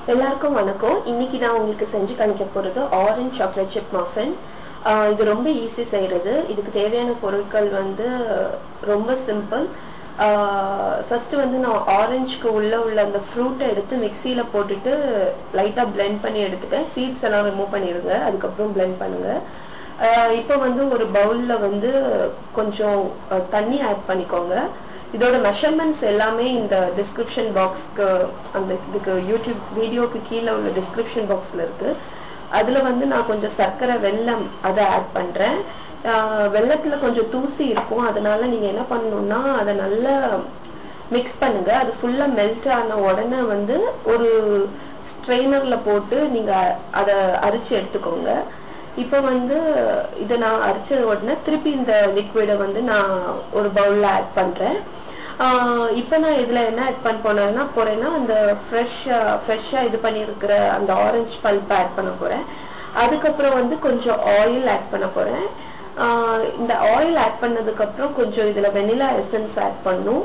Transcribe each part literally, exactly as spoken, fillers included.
எல்லாருக்கும் வணக்கம். இன்னைக்கு நான் உங்களுக்கு செஞ்சு காமிக்க போகிறது ஆரஞ்சு சாக்லேட் சிப் மஃபின். இது ரொம்ப ஈஸி செய்கிறது. இதுக்கு தேவையான பொருட்கள் வந்து ரொம்ப சிம்பிள். ஃபஸ்ட்டு வந்து நான் ஆரஞ்சுக்கு உள்ளே உள்ள அந்த ஃப்ரூட்டை எடுத்து மிக்சியில் போட்டுட்டு லைட்டாக பிளெண்ட் பண்ணி எடுத்துட்டேன். சீட்ஸ் எல்லாம் ரிமூவ் பண்ணிடுங்க, அதுக்கப்புறம் பிளெண்ட் பண்ணுங்கள். இப்போ வந்து ஒரு பவுலில் வந்து கொஞ்சம் தண்ணி ஆட் பண்ணிக்கோங்க. இதோட மெஷர்மெண்ட்ஸ் எல்லாமே இந்த டிஸ்கிரிப்ஷன் பாக்ஸ்க்கு அந்த இதுக்கு யூடியூப் வீடியோக்கு கீழே உள்ள டிஸ்கிரிப்ஷன் பாக்ஸில் இருக்குது. அதில் வந்து நான் கொஞ்சம் சர்க்கரை வெல்லம் அதை ஆட் பண்ணுறேன். வெல்லத்தில் கொஞ்சம் தூசி இருக்கும், அதனால நீங்கள் என்ன பண்ணணுன்னா அதை நல்லா மிக்ஸ் பண்ணுங்கள். அது ஃபுல்லாக மெல்ட் ஆன உடனே வந்து ஒரு ஸ்ட்ரெயினரில் போட்டு நீங்கள் அதை அரிச்சு எடுத்துக்கோங்க. இப்போ வந்து இதை நான் அரிச்ச உடனே திருப்பி இந்த லிக்விடை வந்து நான் ஒரு பவுலில் ஆட் பண்ணுறேன். இப்போ நான் இதில் என்ன ஆட் பண்ண போனேன்னா போகிறேன்னா அந்த ஃப்ரெஷ்ஷாக ஃப்ரெஷ்ஷாக இது பண்ணியிருக்கிற அந்த ஆரஞ்சு பல்ப் ஆட் பண்ண போகிறேன். அதுக்கப்புறம் வந்து கொஞ்சம் ஆயில் ஆட் பண்ண போகிறேன். இந்த ஆயில் ஆட் பண்ணதுக்கப்புறம் கொஞ்சம் இதில் வெனிலா எசன்ஸ் ஆட் பண்ணும்.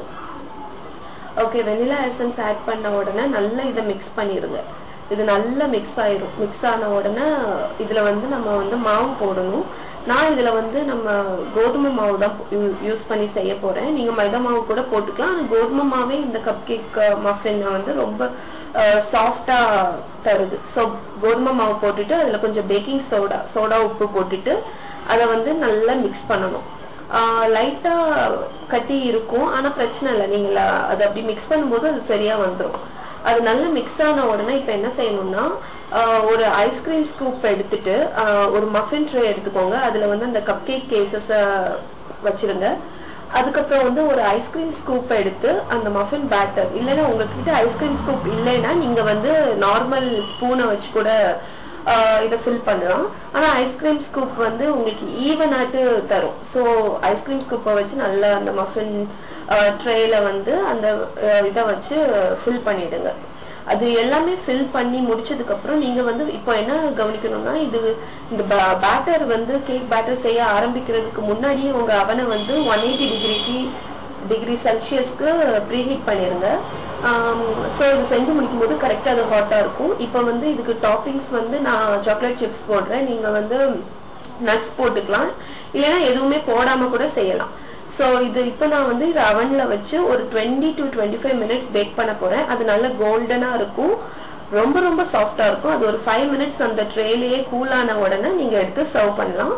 ஓகே, வெனிலா எசன்ஸ் ஆட் பண்ண உடனே நல்லா இதை மிக்ஸ் பண்ணிடுங்க. இது நல்லா மிக்ஸ் ஆயிடும். மிக்ஸ் ஆன உடனே இதில் வந்து நம்ம வந்து மாவு போடணும். நான் இதில் வந்து நம்ம கோதுமை மாவு தான் யூஸ் பண்ணி செய்ய போகிறேன். நீங்கள் மைதா மாவு கூட போட்டுக்கலாம். ஆனால் கோதுமை மாவே இந்த கப் கேக் மஃபினை வந்து ரொம்ப சாஃப்டாக தருது. ஸோ கோதுமை மாவு போட்டுட்டு அதில் கொஞ்சம் பேக்கிங் சோடா சோடா உப்பு போட்டுட்டு அதை வந்து நல்லா மிக்ஸ் பண்ணணும். லைட்டாக கட்டி இருக்கும், ஆனால் பிரச்சனை இல்லை. நீங்கள் அதை அப்படி மிக்ஸ் பண்ணும்போது அது சரியாக வந்துடும். அது நல்லா மிக்ஸ் ஆன உடனே இப்போ என்ன செய்யணும்னா ஒரு ஐஸ்கிரீம் ஸ்கூப் எடுத்துட்டு ஒரு மஃபின் ட்ரே எடுத்துக்கோங்க. அதில் வந்து அந்த கப் கேக் கேசஸை வச்சிருங்க. அதுக்கப்புறம் வந்து ஒரு ஐஸ்கிரீம் ஸ்கூப் எடுத்து அந்த மஃபின் பேட்டர், இல்லைன்னா உங்ககிட்ட ஐஸ்கிரீம் ஸ்கூப் இல்லைன்னா நீங்கள் வந்து நார்மல் ஸ்பூனை வச்சு கூட இதை ஃபில் பண்ணலாம். ஆனால் ஐஸ்கிரீம் ஸ்கூப் வந்து உங்களுக்கு ஈவனாட்டு தரும். ஸோ ஐஸ்கிரீம் ஸ்கூப்பை வச்சு நல்லா அந்த மஃபின் ட்ரேல வந்து அந்த இதை வச்சு ஃபில் பண்ணிடுங்க. அது எல்லாமே ஃபில் பண்ணி முடிச்சதுக்கப்புறம் நீங்கள் வந்து இப்போ என்ன கவனிக்கணும்னா, இது இந்த பேட்டர் வந்து கேக் பேட்டர் செய்ய ஆரம்பிக்கிறதுக்கு முன்னாடியே உங்கள் அவனை வந்து ஒன் எயிட்டி டிகிரிக்கு டிகிரி செல்சியஸ்க்கு ப்ரீஹீட் பண்ணிடுங்க. ஸோ இது செஞ்சு முடிக்கும் போது கரெக்டாக அது ஹாட்டாக இருக்கும். இப்போ வந்து இதுக்கு டாப்பிங்ஸ் வந்து நான் சாக்லேட் சிப்ஸ் போடுறேன். நீங்கள் வந்து நட்ஸ் போட்டுக்கலாம், இல்லைன்னா எதுவுமே போடாமல் கூட செய்யலாம். ஸோ இது இப்போ நான் வந்து இது அவனில் வச்சு ஒரு twenty to twenty five minutes bake பண்ண போகிறேன். அது நல்ல கோல்டனாக இருக்கும், ரொம்ப ரொம்ப சாஃப்டாக இருக்கும். அது ஒரு ஃபைவ் மினிட்ஸ் அந்த ட்ரேலேயே கூலான உடனே நீங்கள் எடுத்து சர்வ் பண்ணலாம்.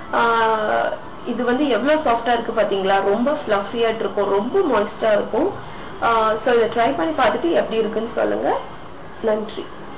இது வந்து எவ்வளோ சாஃப்டாக இருக்குது பார்த்தீங்களா? ரொம்ப ஃப்ளஃபியாக இருக்கும், ரொம்ப மாய்ஸ்டாக இருக்கும். ஸோ இதை ட்ரை பண்ணி பார்த்துட்டு எப்படி இருக்குன்னு சொல்லுங்கள். நன்றி.